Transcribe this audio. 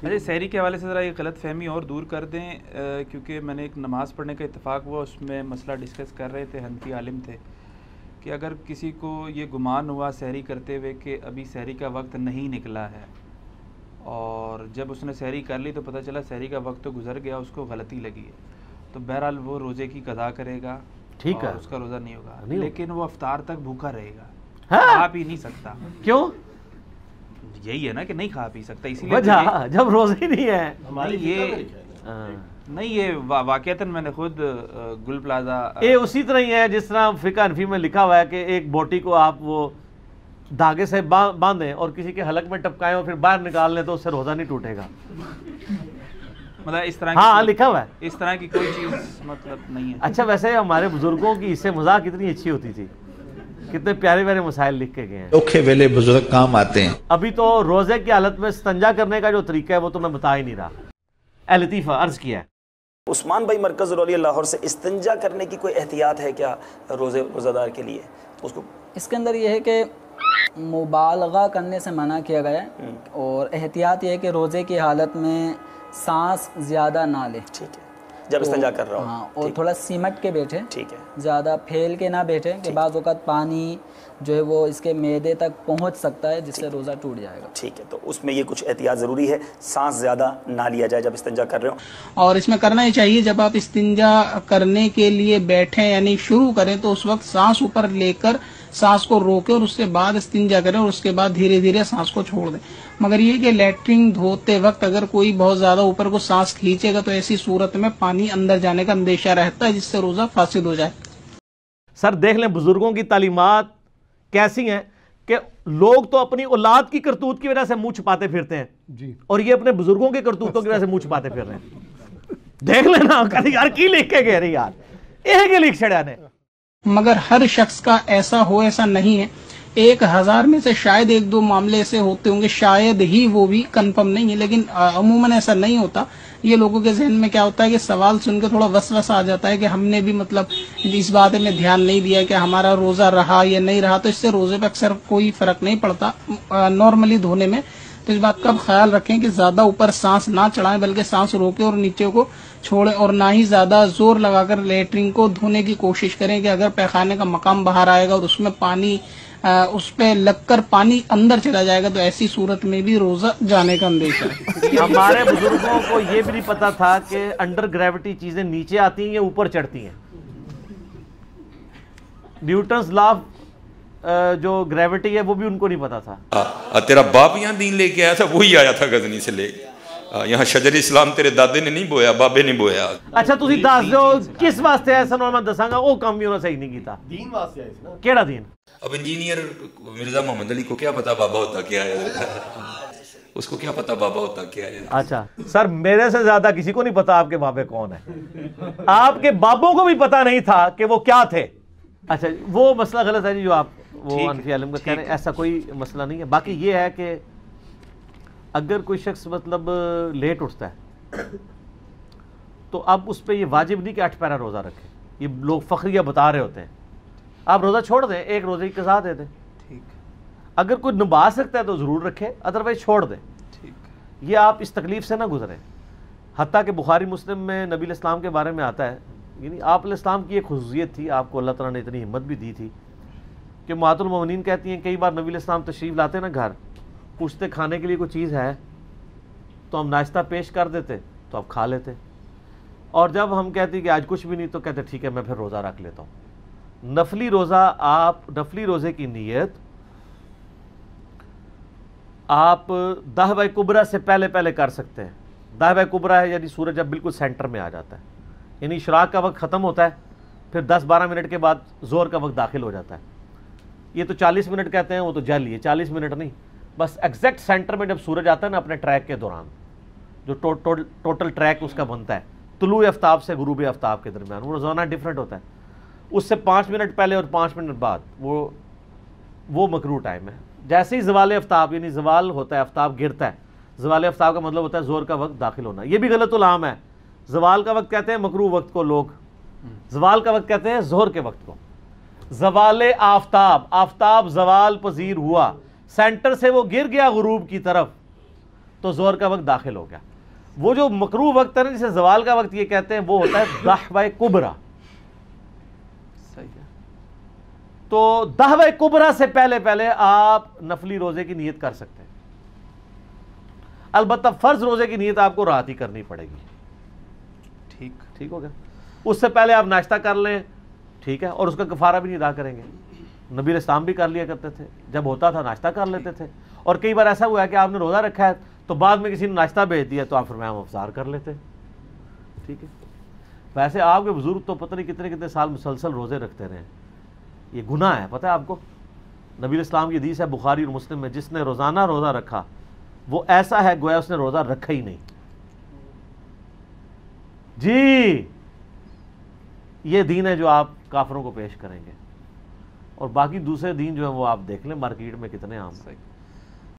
اچھا سحری کے حوالے سے ذرا یہ غلط فہمی اور دور کر دیں، کیونکہ میں نے ایک نماز پڑھنے کا اتفاق ہوا، اس میں مسئلہ ڈسکس کر رہے تھے، حنفی عالم تھے، کہ اگر کسی کو یہ گمان ہوا سحری کرتے ہوئے کہ ابھی سحری کا وقت نہیں نکلا ہے، اور جب اس نے سحری کر لی تو پتہ چلا سحری کا وقت تو گزر گیا، اس کو غلطی لگی ہے، تو بہرحال وہ روزے کی قضا کرے گا، ٹھیک ہے، اس کا روزہ نہیں ہوگا، لیکن وہ افطار تک بھوکا رہے گا، ہاں کھا پی نہیں سکتا۔ کیوں؟ یہی ہے نا کہ نہیں کھا پی سکتا، اسی وجہ لیے جب روزے ہی نہیں ہے نہیں، یہ واقعتاً میں نے خود گل پلازا یہ اسی طرح ہی ہے جس طرح فقہ حنفی میں لکھا ہوا ہے کہ ایک بوٹی کو آپ وہ دھاگے سے باندھیں اور کسی کے حلق میں ٹپکائیں اور پھر باہر نکال لیں تو اس سے روزہ نہیں ٹوٹے گا، مطلب اس طرح ہاں لکھا ہوا ہے، اس طرح کی کوئی چیز مطلب نہیں ہے۔ اچھا ویسے ہمارے بزرگوں کی اس سے مذاق کتنی اچھی ہوتی تھی، کتنے پیارے پیارے مسائل لکھ کے گئے ہیں، اوکھے ویلے بزرگ کام آتے ہیں۔ ابھی تو روزے کی حالت میں استنجا کرنے کا جو طریقہ ہے وہ تو میں بتا ہی نہیں رہا۔ اے لطیفہ عرض کیا ہے عثمان بھائی مرکز رولیہ لاہور سے، استنجا کرنے کی کوئی احتیاط ہے کیا روزہ دار کے لیے؟ اس کے اندر یہ ہے کہ مبالغہ کرنے سے منع کیا گیا ہے، اور احتیاط یہ ہے کہ روزے کی حالت میں سانس زیادہ نہ لے، ٹھیک ہے، جب استنجا کر رہا ہوں، ہاں، اور تھوڑا سمٹ کے بیٹھے، ٹھیک ہے، زیادہ پھیل کے نہ بیٹھے کہ بعض اوقات پانی جو ہے وہ اس کے معدے تک پہنچ سکتا ہے جس سے روزہ ٹوٹ جائے گا۔ ٹھیک ہے، تو اس میں یہ کچھ احتیاط ضروری ہے، سانس زیادہ نہ لیا جائے جب استنجا کر رہے ہوں، اور اس میں کرنا ہی چاہیے جب آپ استنجا کرنے کے لیے بیٹھیں یعنی شروع کریں تو اس وقت سانس اوپر لے کر سانس کو روکیں اور اس کے بعد استنجا کریں اور اس کے بعد دھیرے دھیرے سانس کو چھوڑ دیں۔ مگر یہ کہ لیٹرنگ دھوتے وقت اگر کوئی بہت زیادہ اوپر کو سانس کھینچے گا تو ایسی صورت میں پانی اندر جانے کا اندیشہ رہتا ہے جس سے روزہ فاسد ہو جائے۔ سر دیکھ لیں بزرگوں کی تعلیمات کیسی ہیں کہ لوگ تو اپنی اولاد کی کرتوت کی وجہ سے منہ چھپاتے پھرتے ہیں اور یہ اپنے بزرگوں کے کرتوتوں کی وجہ سے منہ چھپاتے پھر رہے ہیں۔ دیکھ لینا کہتے یار کی لکھ کے گئے رہے یار یہ کہ لکھ چھڑیا نے، مگر ہر شخص کا ایسا ہو ایسا نہیں ہے، 1000 میں سے شاید 1-2 معاملے ایسے ہوتے ہوں گے، شاید ہی، وہ بھی کنفرم نہیں ہے، لیکن عموماً ایسا نہیں ہوتا۔ یہ لوگوں کے ذہن میں کیا ہوتا ہے کہ سوال سن کے تھوڑا وسوسہ آ جاتا ہے کہ ہم نے بھی مطلب اس بات میں دھیان نہیں دیا کہ ہمارا روزہ رہا یا نہیں رہا، تو اس سے روزے پہ اکثر کوئی فرق نہیں پڑتا نارملی دھونے میں۔ تو اس بات کا خیال رکھیں کہ زیادہ اوپر سانس نہ چڑھائیں بلکہ سانس روکیں اور نیچے کو چھوڑیں، اور نہ ہی زیادہ زور لگا کر لیٹرنگ کو دھونے کی کوشش کریں کہ اگر پیخانے کا مقام باہر آئے گا اور اس میں پانی اس پہ لگ کر پانی اندر چلا جائے گا تو ایسی صورت میں بھی روزہ جانے کا اندیشہ ہے۔ ہمارے بزرگوں کو یہ بھی نہیں پتا تھا کہ انڈر گریوٹی چیزیں نیچے آتی ہیں یا اوپر چڑھتی ہیں۔ نیوٹنز لا جو گریوٹی ہے وہ بھی ان کو نہیں پتا تھا۔ تیرا باپ یہاں دین لے کے آیا تھا، وہی آیا تھا غزنی سے لے کے، یہاں شجر اسلام تیرے دادے نے نہیں بویا، بابے نے بویا۔ اچھا تسی دس دیو کس واسطے ایسا نہ میں دساں گا وہ کام بھی انہوں نے صحیح نہیں کیتا۔ دین واسطے آئے نا، کیڑا دین؟ اب انجینئر مرزا محمد علی کو کیا پتا بابا ہوتا کیا ہے، اس کو کیا پتا بابا ہوتا کیا ہے۔ اچھا سر میرے سے زیادہ کسی کو نہیں پتا آپ کے بابے کون ہیں، آپ کے بابوں کو بھی پتا نہیں تھا کہ وہ کیا تھے۔ اچھا وہ مسئلہ غلط ہے جو آپ وہ حنفی عالم کا کہہ رہے ہیں، ایسا کوئی مسئلہ نہیں ہے۔ باقی یہ ہے کہ اگر کوئی شخص مطلب لیٹ اٹھتا ہے تو اب اس پہ یہ واجب نہیں کہ 8 پیرا روزہ رکھے، یہ لوگ فخریہ بتا رہے ہوتے ہیں، آپ روزہ چھوڑ دیں، ایک روزے کی قضا دے دیں، اگر کوئی نبھا سکتا ہے تو ضرور رکھے، ادروائز چھوڑ دیں، یہ آپ اس تکلیف سے نہ گزریں۔ حتیٰ کہ بخاری مسلم میں نبی علیہ السلام کے بارے میں آتا ہے، یعنی آپ علیہ السلام کی ایک خصوصیت تھی، آپ کو اللہ تعالیٰ نے اتنی ہمت بھی دی تھی کہ امہات المومنین کہتی ہیں کئی بار نبی علیہ السلام تشریف لاتے نا گھر، پوچھتے کھانے کے لیے کوئی چیز ہے تو ہم ناشتہ پیش کر دیتے تو آپ کھا لیتے، اور جب ہم کہتے کہ آج کچھ بھی نہیں تو کہتے ٹھیک ہے میں پھر روزہ رکھ لیتا ہوں۔ نفلی روزہ آپ نفلی روزے کی نیت آپ دہوہ کبریٰ سے پہلے کر سکتے ہیں۔ دہوہ کبریٰ ہے یعنی سورج جب بالکل سینٹر میں آ جاتا ہے، یعنی اشراق کا وقت ختم ہوتا ہے، پھر 10-12 منٹ کے بعد زور کا وقت داخل ہو جاتا ہے۔ یہ تو 40 منٹ کہتے ہیں، وہ تو جعلی ہے، 40 منٹ نہیں، بس ایگزیکٹ سینٹر میں جب سورج آتا ہے نا اپنے ٹریک کے دوران، جو ٹوٹل ٹریک اس کا بنتا ہے طلوع آفتاب سے غروب آفتاب کے درمیان، وہ روزانہ ڈیفرنٹ ہوتا ہے، اس سے 5 منٹ پہلے اور 5 منٹ بعد وہ مکروہ ٹائم ہے۔ جیسے ہی زوال آفتاب یعنی زوال ہوتا ہے، آفتاب گرتا ہے، زوال آفتاب کا مطلب ہوتا ہے زور کا وقت داخل ہونا۔ یہ بھی غلط العام ہے، زوال کا وقت کہتے ہیں مکروہ وقت کو لوگ، زوال کا وقت کہتے ہیں ظہر کے وقت کو۔ زوال آفتاب زوال پذیر ہوا، سینٹر سے وہ گر گیا غروب کی طرف، تو ظہر کا وقت داخل ہو گیا. وہ جو مکروہ وقت ہے نا جسے زوال کا وقت یہ کہتے ہیں وہ ہوتا ہے دحوہ کبریٰ. صحیح ہے. تو دحوہ کبریٰ سے پہلے آپ نفلی روزے کی نیت کر سکتے ہیں. البتہ فرض روزے کی نیت آپ کو رات ہی کرنی پڑے گی. ٹھیک ہو گیا. اس سے پہلے آپ ناشتہ کر لیں, ٹھیک ہے, اور اس کا کفارہ بھی نہیں ادا کریں گے. نبی اسلام بھی کر لیا کرتے تھے, جب ہوتا تھا ناشتہ کر لیتے تھے. اور کئی بار ایسا ہوا ہے کہ آپ نے روزہ رکھا ہے تو بعد میں کسی نے ناشتہ بھیج دیا تو آپ فرمایا ہم افطار کر لیتے. ٹھیک ہے. ویسے آپ کے بزرگ تو پتہ نہیں کتنے سال مسلسل روزے رکھتے رہے. یہ گناہ ہے, پتہ ہے آپ کو. نبی اسلام کی حدیث ہے بخاری اور مسلم میں, جس نے روزانہ روزہ رکھا وہ ایسا ہے گویا اس نے روزہ رکھا ہی نہیں. جی یہ دین ہے جو آپ کافروں کو پیش کریں گے, اور باقی دوسرے دین جو ہیں وہ آپ دیکھ لیں مارکیٹ میں کتنے عام ہیں.